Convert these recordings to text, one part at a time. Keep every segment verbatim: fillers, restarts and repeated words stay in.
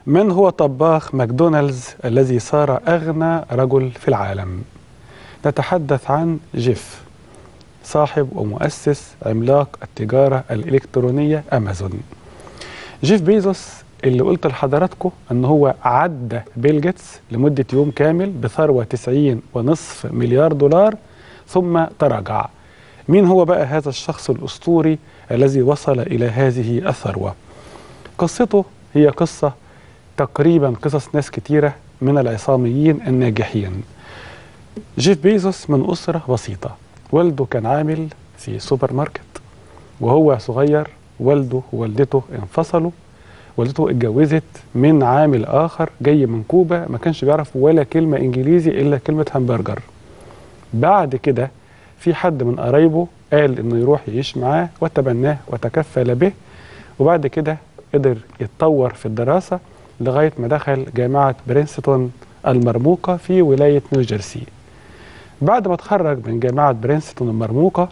من هو طباخ ماكدونالدز الذي صار أغنى رجل في العالم؟ نتحدث عن جيف، صاحب ومؤسس عملاق التجارة الإلكترونية أمازون. جيف بيزوس اللي قلت لحضراتكم أنه هو عدى بيل جيتس لمدة يوم كامل بثروة تسعين ونصف مليار دولار ثم تراجع. مين هو بقى هذا الشخص الأسطوري الذي وصل إلى هذه الثروة؟ قصته هي قصة تقريبا قصص ناس كتيرة من العصاميين الناجحين. جيف بيزوس من أسرة بسيطة، والده كان عامل في سوبر ماركت، وهو صغير والده ووالدته انفصلوا. والدته اتجوزت من عامل آخر جاي من كوبا ما كانش بيعرف ولا كلمة إنجليزي إلا كلمة همبرجر. بعد كده في حد من قرايبه قال إنه يروح يعيش معاه وتبناه وتكفل به، وبعد كده قدر يتطور في الدراسة لغاية ما دخل جامعة برينستون المرموقة في ولاية نيوجيرسي. بعد ما اتخرج من جامعة برينستون المرموقة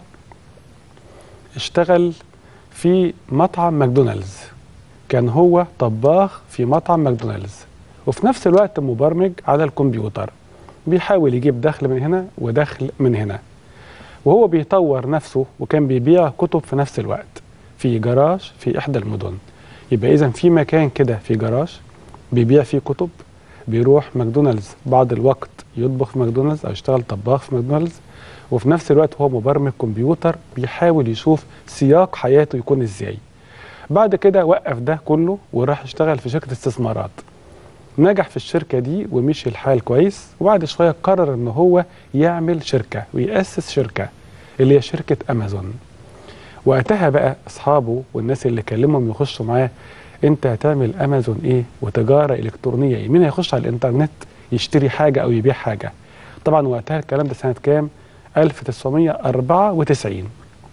اشتغل في مطعم ماكدونالدز، كان هو طباخ في مطعم ماكدونالدز وفي نفس الوقت مبرمج على الكمبيوتر، بيحاول يجيب دخل من هنا ودخل من هنا، وهو بيطور نفسه وكان بيبيع كتب في نفس الوقت في جراج في إحدى المدن. يبقى إذن في مكان كده في جراج بيبيع فيه كتب، بيروح ماكدونالدز بعض الوقت يطبخ في ماكدونالدز أو يشتغل طباخ في ماكدونالدز، وفي نفس الوقت هو مبرمج كمبيوتر بيحاول يشوف سياق حياته يكون إزاي. بعد كده وقف ده كله وراح يشتغل في شركة استثمارات، نجح في الشركة دي ومشي الحال كويس، وبعد شوية قرر إن هو يعمل شركة ويأسس شركة اللي هي شركة أمازون. وقتها بقى أصحابه والناس اللي كلمهم يخشوا معاه، أنت هتعمل أمازون إيه وتجارة إلكترونية إيه؟ مين هيخش على الإنترنت يشتري حاجة أو يبيع حاجة؟ طبعا وقتها الكلام ده سنة كام؟ ألف وتسعمية وأربعة وتسعين.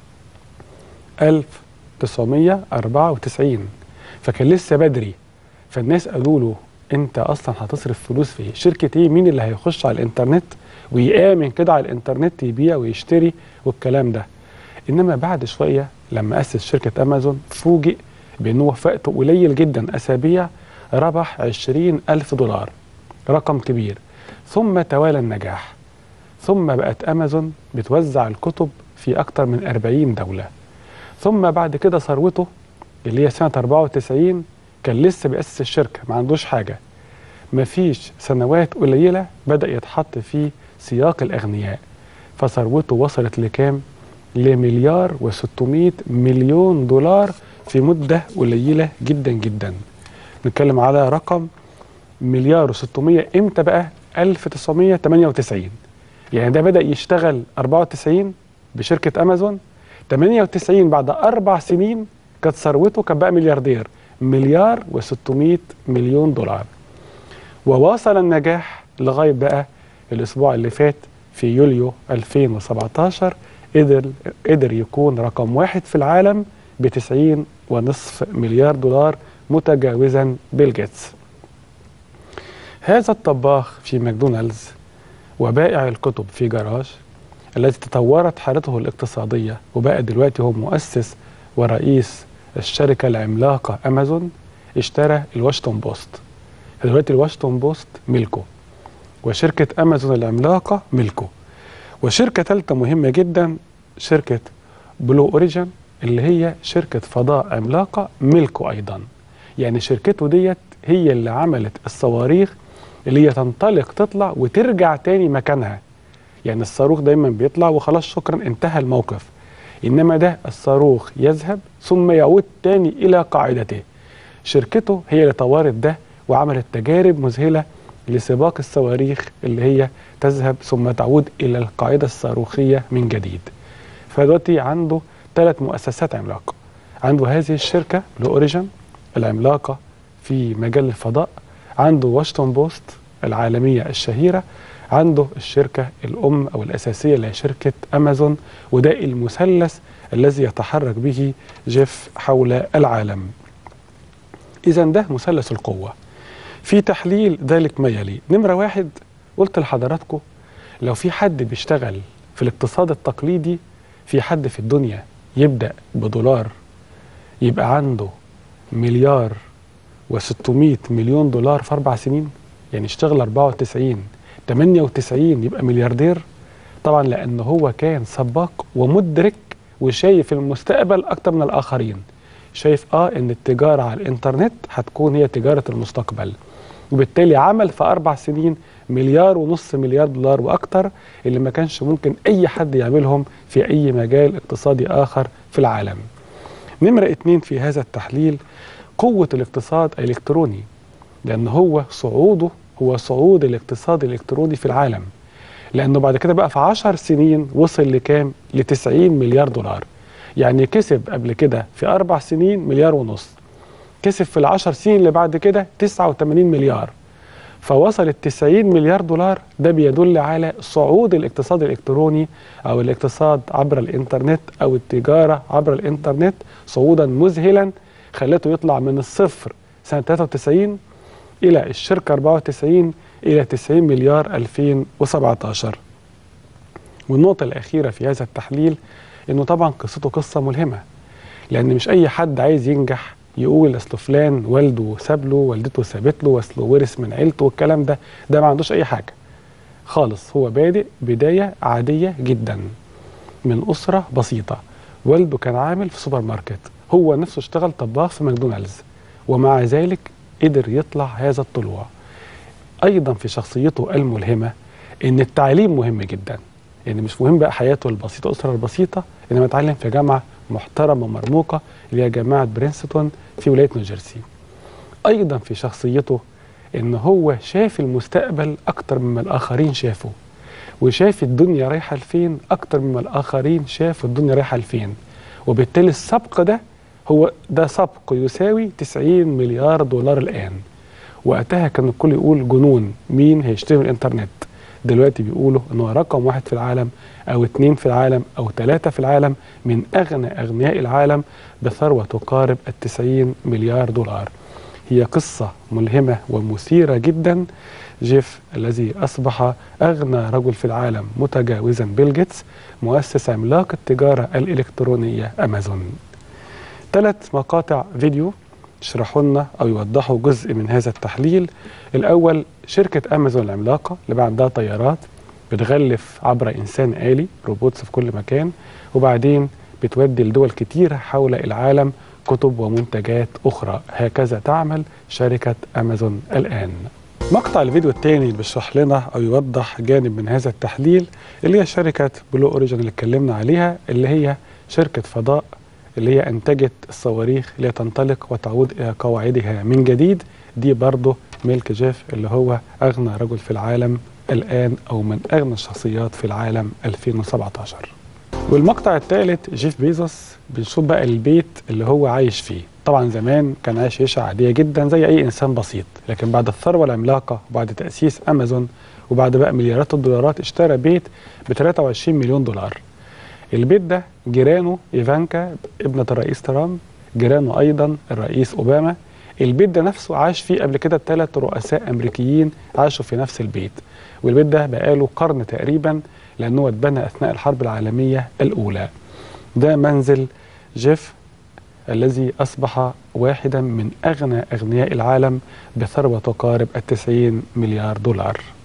ألف وتسعمية وأربعة وتسعين، فكان لسه بدري. فالناس قالوا له أنت أصلا هتصرف فلوس في شركة إيه؟ مين اللي هيخش على الإنترنت ويآمن كده على الإنترنت يبيع ويشتري والكلام ده؟ إنما بعد شوية لما أسس شركة أمازون فوجئ بأنه في وقت قليل جدا أسابيع ربح عشرين ألف دولار، رقم كبير. ثم توالى النجاح، ثم بقت أمازون بتوزع الكتب في أكتر من أربعين دولة. ثم بعد كده ثروته اللي هي سنة أربعة وتسعين كان لسه بيأسس الشركة، ما عندوش حاجة، مفيش سنوات قليلة بدأ يتحط في سياق الأغنياء، فثروته وصلت لكام؟ لمليار وستمائة مليون دولار في مدة قليلة جدا جدا. نتكلم على رقم مليار وستمائة امتى بقى؟ ألف وتسعمية وتمانية وتسعين. يعني ده بدأ يشتغل أربعة وتسعين بشركة أمازون، تمانية وتسعين بعد أربع سنين كانت ثروته كان بقى ملياردير، مليار وستمائة مليون دولار. وواصل النجاح لغاية بقى الأسبوع اللي فات في يوليو ألفين وسبعتاشر قدر قدر يكون رقم واحد في العالم بتسعين ونصف مليار دولار، متجاوزا بيل جيتس. هذا الطباخ في ماكدونالدز وبائع الكتب في جراج التي تطورت حالته الاقتصادية وبقى دلوقتي هو مؤسس ورئيس الشركة العملاقة أمازون، اشترى الواشنطن بوست. دلوقتي الواشنطن بوست ملكه، وشركة أمازون العملاقة ملكه. وشركة ثالثة مهمة جدا، شركة بلو أوريجين اللي هي شركة فضاء عملاقة ملكه أيضا. يعني شركته ديت هي اللي عملت الصواريخ اللي هي تنطلق تطلع وترجع تاني مكانها. يعني الصاروخ دايما بيطلع وخلاص شكرا انتهى الموقف، إنما ده الصاروخ يذهب ثم يعود تاني إلى قاعدته. شركته هي اللي طورت ده وعملت تجارب مذهلة لسباق الصواريخ اللي هي تذهب ثم تعود إلى القاعدة الصاروخية من جديد. فدلوقتي عنده ثلاث مؤسسات عملاقة، عنده هذه الشركة لأوريجين العملاقة في مجال الفضاء، عنده واشنطن بوست العالمية الشهيرة، عنده الشركة الأم أو الأساسية اللي هي شركة أمازون، وده المثلث الذي يتحرك به جيف حول العالم. إذن ده مثلث القوة. في تحليل ذلك ما يلي: نمرة واحد، قلت لحضراتكم لو في حد بيشتغل في الاقتصاد التقليدي، في حد في الدنيا يبدأ بدولار يبقى عنده مليار وستمائة مليون دولار في أربع سنين؟ يعني اشتغل أربعة وتسعين ثمانية وتسعين يبقى ملياردير؟ طبعا لأنه هو كان سباق ومدرك وشايف المستقبل أكتر من الآخرين. شايف آه إن التجارة على الإنترنت هتكون هي تجارة المستقبل، وبالتالي عمل في أربع سنين مليار ونص مليار دولار وأكتر، اللي ما كانش ممكن أي حد يعملهم في أي مجال اقتصادي آخر في العالم. نمرة اتنين في هذا التحليل قوة الاقتصاد الإلكتروني، لأن هو صعوده هو صعود الاقتصاد الإلكتروني في العالم، لأنه بعد كده بقى في عشر سنين وصل لكام؟ لتسعين مليار دولار. يعني كسب قبل كده في أربع سنين مليار ونص، كسب في العشر سنين اللي بعد كده تسعة وثمانين مليار، فوصل التسعين مليار دولار. ده بيدل على صعود الاقتصاد الإلكتروني أو الاقتصاد عبر الإنترنت أو التجارة عبر الإنترنت صعودا مذهلا، خلته يطلع من الصفر سنة ثلاثة وتسعين إلى الشركة أربعة وتسعين إلى تسعين مليار ألفين وسبعة عشر. والنقطة الأخيرة في هذا التحليل إنه طبعا قصته قصة ملهمة، لأن مش أي حد عايز ينجح يقول أصل فلان والده ساب له، والدته سابت له، أصله ورث من عيلته، والكلام ده ده ما عندوش أي حاجة خالص. هو بادئ بداية عادية جدا من أسرة بسيطة. والده كان عامل في سوبر ماركت، هو نفسه اشتغل طباخ في ماكدونالدز، ومع ذلك قدر يطلع هذا الطلوع. أيضا في شخصيته الملهمة إن التعليم مهم جدا، يعني مش مهم بقى حياته البسيطة، الأسرة البسيطة، إنما اتعلم في جامعة محترمة ومرموقة اللي هي جامعة برينستون في ولاية نيوجيرسي. أيضا في شخصيته إن هو شاف المستقبل أكتر مما الآخرين شافوا، وشاف الدنيا رايحة لفين أكتر مما الآخرين شافوا الدنيا رايحة لفين، وبالتالي السبق ده هو ده سبق يساوي تسعين مليار دولار الآن. وقتها كان الكل يقول جنون، مين هيشتري من الإنترنت؟ دلوقتي بيقولوا إنه رقم واحد في العالم أو اتنين في العالم أو ثلاثة في العالم، من أغنى أغنياء العالم بثروة تقارب التسعين مليار دولار. هي قصة ملهمة ومثيرة جدا. جيف الذي أصبح أغنى رجل في العالم متجاوزا بيل جيتس، مؤسس عملاق التجارة الإلكترونية أمازون. ثلاث مقاطع فيديو يشرحوا لنا أو يوضحوا جزء من هذا التحليل. الأول شركة أمازون العملاقة اللي بقى عندها طيارات بتغلف عبر إنسان آلي، روبوتس في كل مكان، وبعدين بتودي لدول كتيرة حول العالم كتب ومنتجات أخرى. هكذا تعمل شركة أمازون الآن. مقطع الفيديو الثاني اللي بيشرح لنا أو يوضح جانب من هذا التحليل اللي هي شركة بلو أوريجين اللي اتكلمنا عليها، اللي هي شركة فضاء اللي هي أنتجت الصواريخ اللي تنطلق وتعود إلى قواعدها من جديد. دي برضه ملك جيف اللي هو أغنى رجل في العالم الآن أو من أغنى الشخصيات في العالم ألفين وسبعة عشر. والمقطع الثالث جيف بيزوس، بنشوف بقى البيت اللي هو عايش فيه. طبعا زمان كان عايش عيشة عادية جدا زي أي إنسان بسيط، لكن بعد الثروة العملاقة وبعد تأسيس أمازون وبعد بقى مليارات الدولارات اشترى بيت ب ثلاثة وعشرين مليون دولار. البيت ده جيرانه إيفانكا ابنة الرئيس ترامب، جيرانه أيضا الرئيس أوباما. البيت ده نفسه عاش فيه قبل كده ثلاث رؤساء أمريكيين عاشوا في نفس البيت، والبيت ده بقاله قرن تقريبا لأنه اتبنى أثناء الحرب العالمية الأولى. ده منزل جيف الذي أصبح واحدا من أغنى أغنياء العالم بثروة تقارب التسعين مليار دولار.